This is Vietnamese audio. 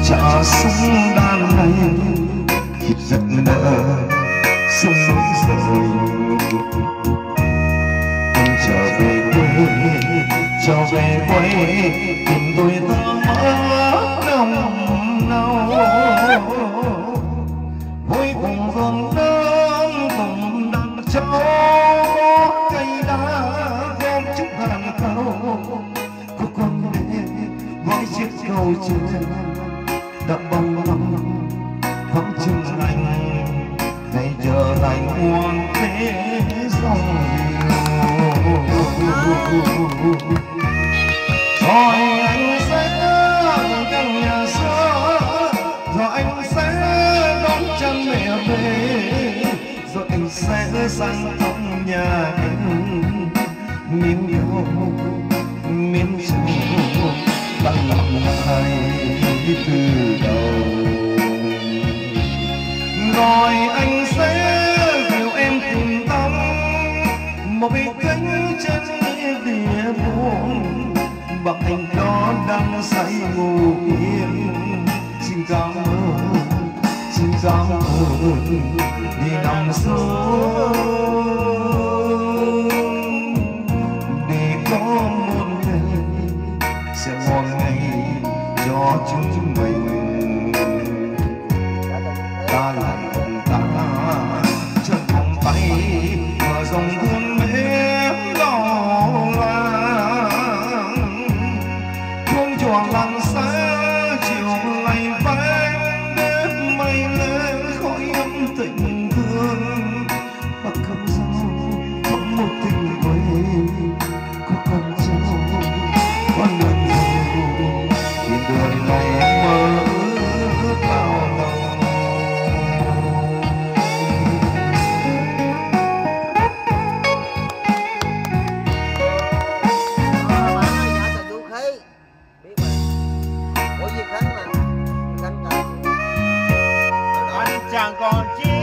trả súng đàn này khi giấc mơ sông núi rời. Trở về quê tìm tôi ta mất nồng nâu. Cuối cùng vườn đơn cùng đàn cháu cây đá gom chút hàng câu. Có con bé với chiếc cầu trên đã bao năm vắng chân anh, ngày trở thành hoang thế dòng rồi anh sẽ căn nhà xưa, rồi anh sẽ đón chân mẹ về, rồi anh sẽ sang thăm nhà anh miếng yêu miếng sầu đang lặng hai từ đầu. Rồi anh sẽ dìu em cùng tắm một cái cánh trên địa buồn, và anh đó đang say ngủ yên. Xin cảm ơn vì nằm xuống để có một ngày sẽ ngon ngày cho chúng mình. Ta là ta chân vòng tay mở dòng thương mến đỏ làng, chuông chùa làng xa chiều ngày vang đêm mây lên khói ấm tình thương. Bắc không sao không một tình quê, có con cháu có lần rồi thì đường này mơ ước bao lâu. Anh chàng còn chi